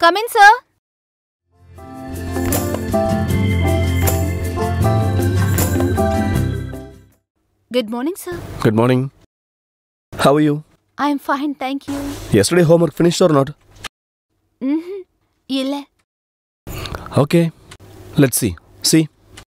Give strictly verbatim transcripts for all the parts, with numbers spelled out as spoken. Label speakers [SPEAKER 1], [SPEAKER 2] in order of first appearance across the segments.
[SPEAKER 1] Come in, sir. Good morning, sir.
[SPEAKER 2] Good morning. How are you?
[SPEAKER 1] I am fine, thank you.
[SPEAKER 2] Yesterday homework finished or not?
[SPEAKER 1] Mm-hmm. Illa.
[SPEAKER 2] Okay. Let's see. See.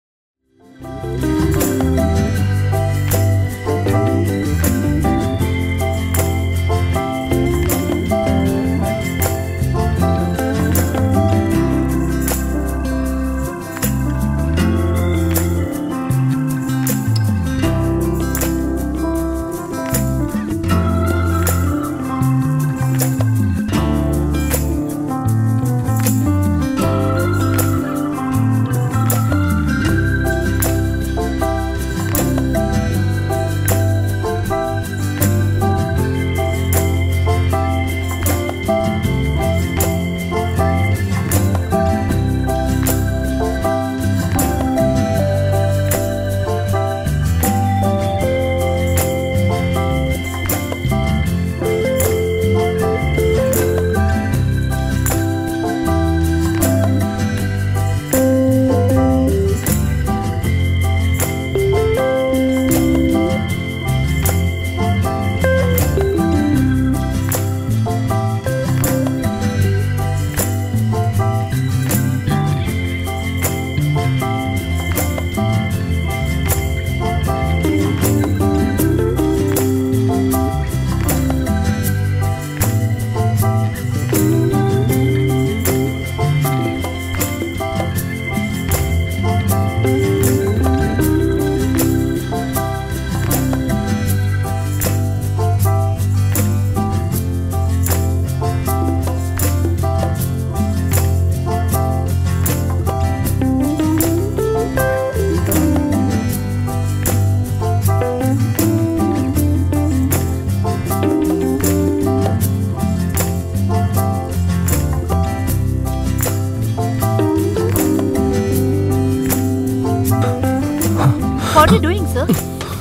[SPEAKER 1] What are you doing, sir?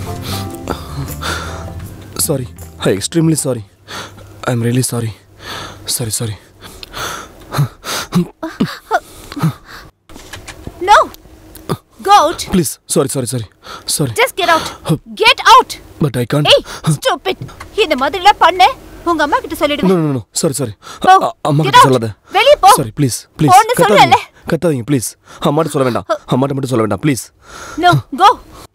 [SPEAKER 2] Sorry. I'm extremely sorry. I'm really sorry. Sorry, sorry.
[SPEAKER 1] No! Go out!
[SPEAKER 2] Please. Sorry, sorry, sorry. Sorry.
[SPEAKER 1] Just get out! Get out!
[SPEAKER 2] But I can't.
[SPEAKER 1] Hey! Stop it! இந்த மாதிரிலாம் பண்ண உங்க அம்மா கிட்ட சொல்லிடுங்க.
[SPEAKER 2] No, no, no. Sorry, sorry. அம்மா
[SPEAKER 1] Get
[SPEAKER 2] கிட்ட
[SPEAKER 1] out!
[SPEAKER 2] சொல்லாத.
[SPEAKER 1] வெளிய போ!
[SPEAKER 2] Sorry, please. Please.
[SPEAKER 1] போன்னு சொல்லல.
[SPEAKER 2] கத்தாதீங்க, please. அம்மாட்ட சொல்ல வேண்டாம். அம்மாட்ட மட்டும் சொல்ல வேண்டாம், please.
[SPEAKER 1] No, go!